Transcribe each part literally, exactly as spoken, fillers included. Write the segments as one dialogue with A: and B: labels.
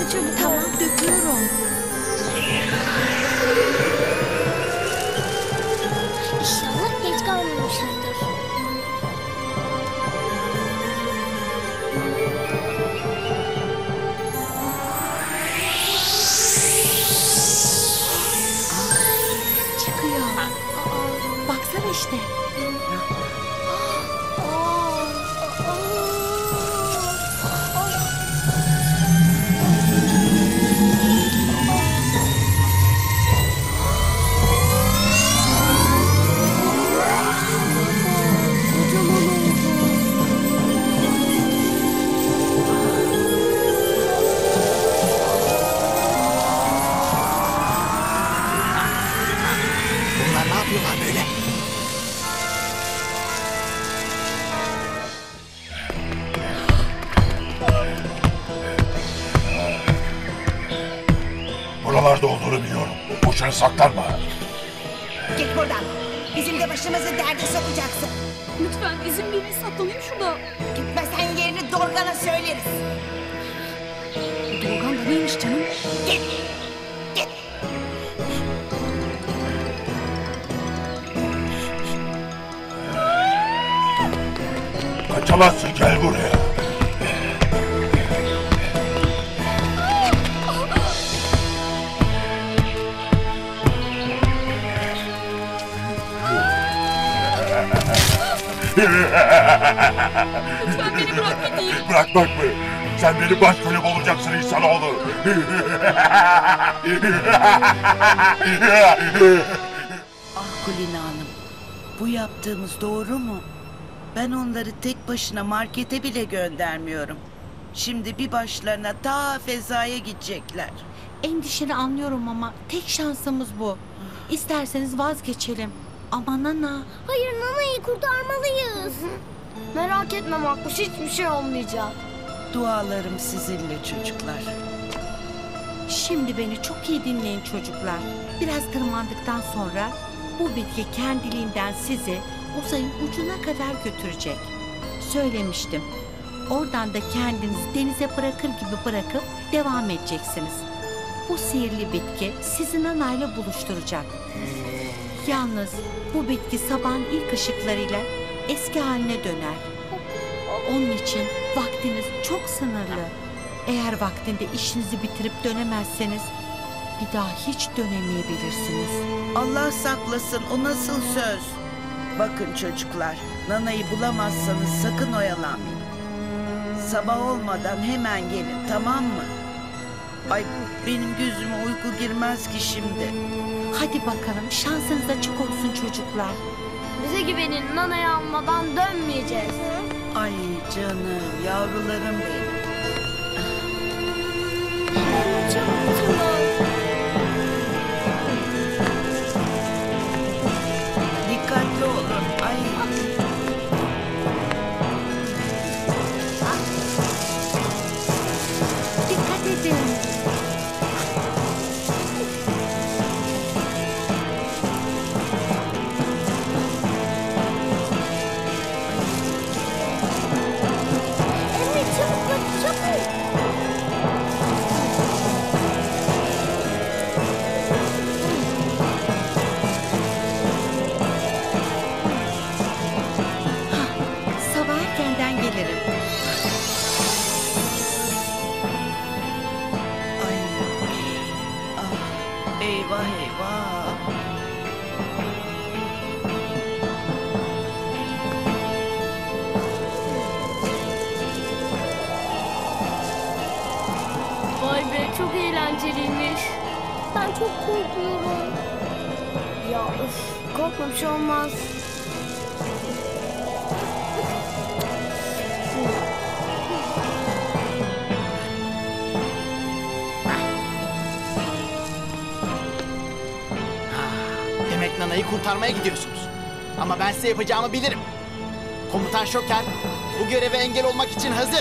A: Hadi çabuk.
B: Tamam, döküyorum.
A: İnşallah geç kalmamışızdır.
B: Çıkıyor. Baksana işte.
C: Bunlar ne yapıyorlar böyle?
D: Buralarda olduğunu biliyorum. Boşuna saklanma.
E: Git buradan. Bizim de başımızı derde sokacaksın.
A: Lütfen izin verin, saklanayım şurada.
E: Gitmesen yerini Dorgan'a söyleriz.
A: Dorgan da neymiş canım?
E: Git. Git.
D: Kaçamazsın, gel buraya.
A: Lütfen beni bırak gideyim.
D: Bırakmak mı? Sen benim baş kulüp olacaksın insanoğlu.
F: Ah Kulina Hanım, bu yaptığımız doğru mu? Ben onları tek başına markete bile göndermiyorum. Şimdi bir başlarına ta fezaya gidecekler.
B: Endişeni anlıyorum ama tek şansımız bu. İsterseniz vazgeçelim. Ama Nana...
A: Hayır, Nana'yı kurtarmalıyız. Merak etme Makbuş, hiçbir şey olmayacak.
F: Dualarım sizinle çocuklar.
B: Şimdi beni çok iyi dinleyin çocuklar. Biraz tırmandıktan sonra bu bitki kendiliğinden sizi uzayın ucuna kadar götürecek. Söylemiştim. Oradan da kendinizi denize bırakır gibi bırakıp devam edeceksiniz. Bu sihirli bitki sizi Nana'yla buluşturacak. Yalnız bu bitki sabahın ilk ışıklarıyla eski haline döner. Onun için vaktiniz çok sınırlı. Eğer vaktinde işinizi bitirip dönemezseniz bir daha hiç dönemeyebilirsiniz.
F: Allah saklasın, o nasıl söz? Bakın çocuklar, Nana'yı bulamazsanız sakın oyalanmayın. Sabah olmadan hemen gelin, tamam mı? Ay benim gözüme uyku girmez ki şimdi.
B: Hadi bakalım, şansınız açık olsun çocuklar.
A: Bize güvenin, Nana'yı almadan dönmeyeceğiz.
F: Ay canım, yavrularım benim. Dikkatli olun. Ay.
B: Dikkat edin.
A: Evet, çabuk hadi, çabuk.
B: Sabah erkenden gelirim.
F: Ay. Ah, eyvah eyvah.
A: Vay be, çok eğlenceliymiş. Ben çok korkuyorum. Ya üf, korkma, bir şey olmaz.
C: Demek Nana'yı kurtarmaya gidiyorsunuz. Ama ben size yapacağımı bilirim. Komutan Şoker bu göreve engel olmak için hazır.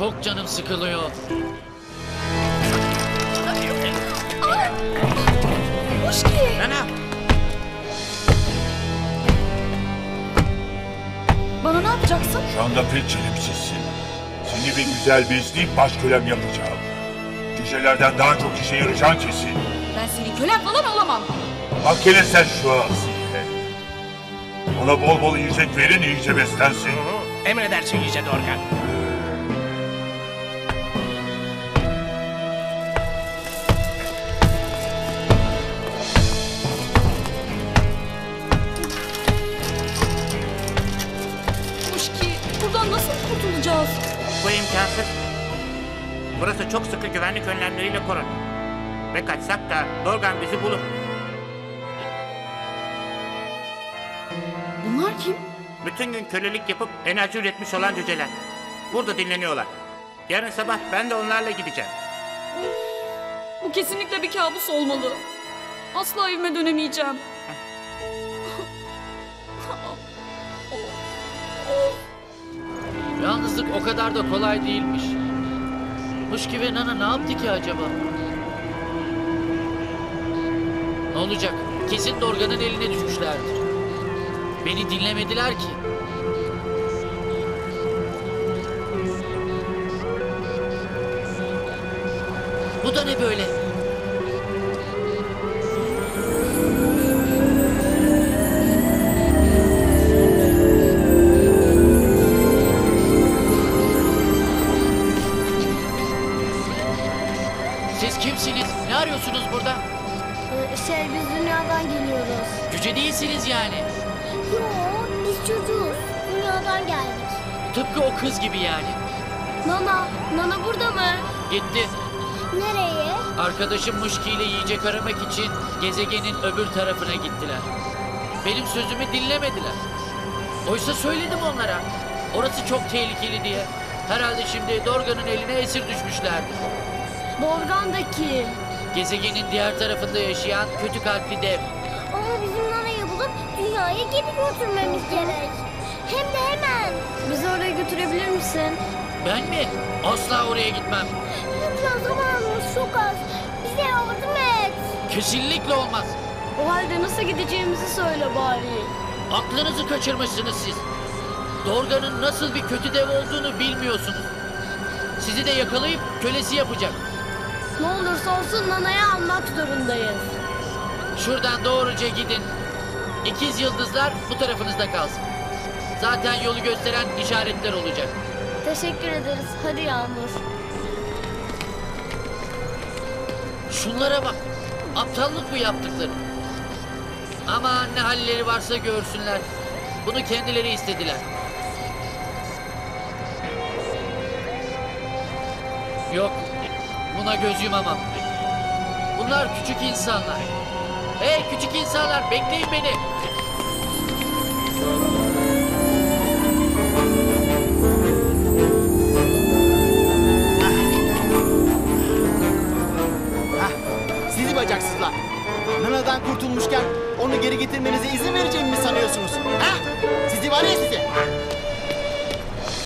G: Çok canım sıkılıyor.
A: Muşki.
H: Nana.
A: Bana ne yapacaksın?
D: Şu anda pek çelimsizsin. Seni bir güzel besleyip baş kölem yapacağım. Cücelerden daha çok işe yarayacağın kesin.
A: Ben senin kölen falan olamam.
D: Bak hele sen şu Asiye. Ona bol bol yiyecek verin, iyice beslensin.
H: Emredersin Yüce Dorgan.
A: Muşki, buradan nasıl kurtulacağız?
H: Bu imkansız. Burası çok sıkı güvenlik önlemleriyle korunur. Ve kaçsak da Dorgan bizi bulur.
A: Bunlar kim?
H: Bütün gün kölelik yapıp enerji üretmiş olan cüceler. Burada dinleniyorlar. Yarın sabah ben de onlarla gideceğim.
I: Bu kesinlikle bir kabus olmalı. Asla evime dönemeyeceğim.
G: Yalnızlık o kadar da kolay değilmiş. Muşki ve Nana ne yaptı ki acaba? Ne olacak? Kesin Dorgan'ın eline düşmüşlerdir. Beni dinlemediler ki. Bu da ne böyle? Siz kimsiniz? Ne arıyorsunuz burada?
A: Şey, biz dünyadan geliyoruz.
G: Cüce değilsiniz yani.
A: Yo, biz çocuğuz. Dünyadan geldik.
G: Tıpkı o kız gibi yani.
A: Nana, Nana burada mı?
G: Gitti.
A: Nereye?
G: Arkadaşım Muşki ile yiyecek aramak için gezegenin öbür tarafına gittiler. Benim sözümü dinlemediler. Oysa söyledim onlara. Orası çok tehlikeli diye. Herhalde şimdi Dorgan'ın eline esir düşmüşlerdir.
A: Dorgan da kim?
G: Gezegenin diğer tarafında yaşayan kötü kalpli dev.
A: Ama bizim Nana'yı bulup dünyaya geri götürmemiz gerek. Hem de hemen. Bizi oraya götürebilir misin?
G: Ben mi? Asla oraya gitmem.
A: Lütfen, zamanımız çok az. Bize yardım et.
G: Kesinlikle olmaz.
A: O halde nasıl gideceğimizi söyle bari.
G: Aklınızı kaçırmışsınız siz. Dorgan'ın nasıl bir kötü dev olduğunu bilmiyorsunuz. Sizi de yakalayıp kölesi yapacak.
A: Ne olursa olsun Nana'yı almak zorundayız.
G: Şuradan doğruca gidin. İkiz yıldızlar bu tarafınızda kalsın. Zaten yolu gösteren işaretler olacak.
A: Teşekkür ederiz. Hadi Yağmur.
G: Şunlara bak. Aptallık bu yaptıkları. Ama ne halleri varsa görsünler. Bunu kendileri istediler. Yok. Buna göz yumamam. Bunlar küçük insanlar. Hey küçük insanlar, bekleyin beni.
C: Hah, sizi bacaksızlar. Nana'dan kurtulmuşken onu geri getirmenize izin vereceğimi mi sanıyorsunuz? Ha? Sizi var ya sizi.